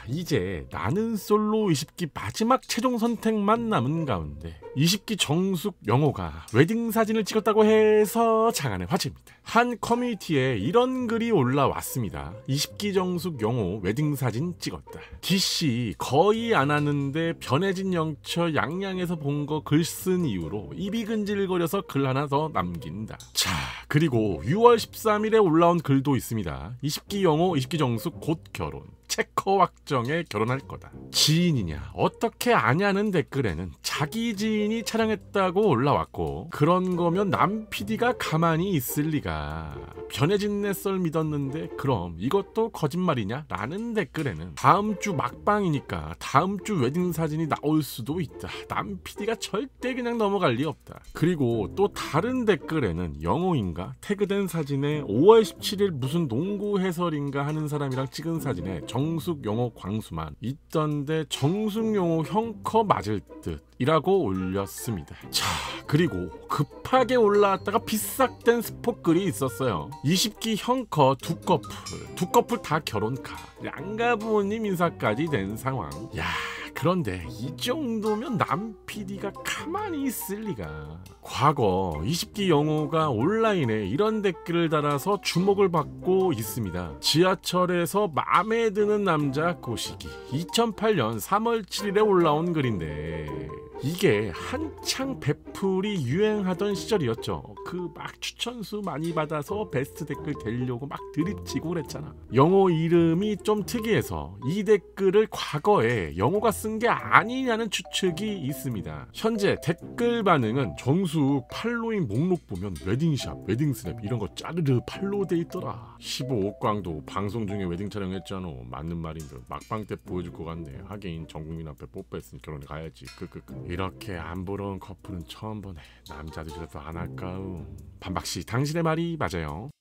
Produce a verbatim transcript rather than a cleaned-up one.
이제 나는 솔로 이십 기 마지막 최종 선택만 남은 가운데 이십 기 정숙 영호가 웨딩 사진을 찍었다고 해서 장안의 화제입니다. 한 커뮤니티에 이런 글이 올라왔습니다. 이십 기 정숙 영호 웨딩 사진 찍었다. 디씨 거의 안 하는데 변해진 영처 양양에서 본 거 글 쓴 이후로 입이 근질거려서 글 하나 더 남긴다. 자, 그리고 유월 십삼일에 올라온 글도 있습니다. 이십 기 영호 이십 기 정숙 곧 결혼. 체커 확정에 결혼할 거다. 지인이냐 어떻게 아냐는 댓글에는 자기 지인이 촬영했다고 올라왔고, 그런 거면 남 피디가 가만히 있을 리가. 변해진 내 썰 믿었는데 그럼 이것도 거짓말이냐? 라는 댓글에는 다음 주 막방이니까 다음 주 웨딩 사진이 나올 수도 있다. 남 피디가 절대 그냥 넘어갈 리 없다. 그리고 또 다른 댓글에는 영호인가 태그된 사진에 오월 십칠일 무슨 농구 해설인가 하는 사람이랑 찍은 사진에 정숙 영호 광수만 있던데 정숙 영호 형커 맞을 듯 이라고 올렸습니다. 자, 그리고 급하게 올라왔다가 비싹된 스포 글이 있었어요. 이십 기 형커 두 커플 두 커플 다 결혼카 양가 부모님 인사까지 된 상황. 야, 그런데 이 정도면 남 피디가 가만히 있을 리가. 과거 이십 기 영호가 온라인에 이런 댓글을 달아서 주목을 받고 있습니다. 지하철에서 마음에 드는 남자 꼬시기 이천팔년 삼월 칠일에 올라온 글인데, 이게 한창 베풀이 유행하던 시절이었죠. 그 막 추천수 많이 받아서 베스트 댓글 되려고 막 드립치고 그랬잖아. 영호 이름이 좀 특이해서 이 댓글을 과거에 영호가 쓴 게 아니냐는 추측이 있습니다. 현재 댓글 반응은 정숙 팔로잉 목록 보면 웨딩샵, 웨딩스냅 이런 거 짜르르 팔로우 돼 있더라. 십오옥광도 방송 중에 웨딩 촬영했잖아. 맞는 말인데 막방 때 보여줄 것 같네. 하긴 전국민 앞에 뽀뽀했으니 결혼에 가야지. 크크크. 이렇게 안 부러운 커플은 처음 보네. 남자들이라도 안 할까요? 반박씨, 당신의 말이 맞아요.